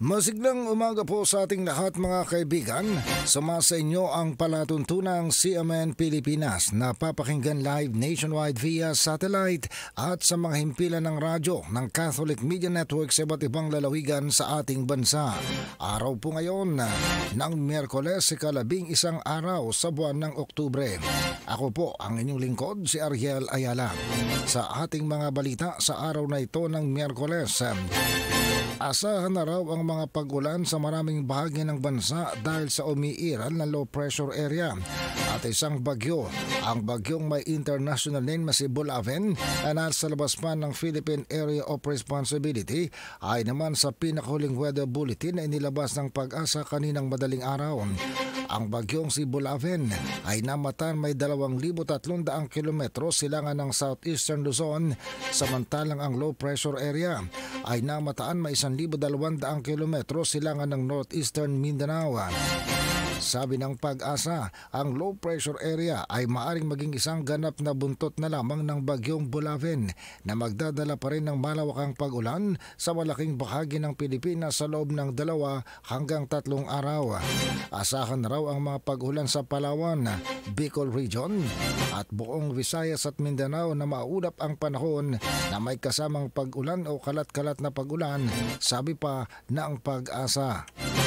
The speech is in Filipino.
Masiglang umaga po sa ating lahat mga kaibigan. Sumasa inyo ang palatuntunang CMN Pilipinas na papakinggan live nationwide via satellite at sa mga himpilan ng radyo ng Catholic Media Network sa iba't ibang lalawigan sa ating bansa. Araw po ngayon ng Miyerkules, ika-11 araw sa buwan ng Oktubre. Ako po ang inyong lingkod, si Ariel Ayala. Sa ating mga balita sa araw na ito ng Miyerkules, asahan na raw ang mga pag-ulan sa maraming bahagi ng bansa dahil sa umiiral na low pressure area at isang bagyo. Ang bagyong may international name na si Bulaven na nasa labas pa ng Philippine Area of Responsibility ay naman sa pinakahuling weather bulletin na inilabas ng Pag-asa kaninang madaling araw. Ang bagyong si Bulaven ay namatan may 2,300 kilometro silangan ng southeastern Luzon, samantalang ang low pressure area ay namataan may 1,200 kilometro silangan ng northeastern Mindanao. Sabi ng Pag-asa, ang low pressure area ay maaring maging isang ganap na buntot na lamang ng bagyong Bulaven na magdadala pa rin ng malawakang pag-ulan sa malaking bahagi ng Pilipinas sa loob ng 2 hanggang 3 araw. Asahan raw ang mga pag-ulan sa Palawan, Bicol Region at buong Visayas at Mindanao na maulap ang panahon na may kasamang pag-ulan o kalat-kalat na pag-ulan, sabi pa ng Pag-asa.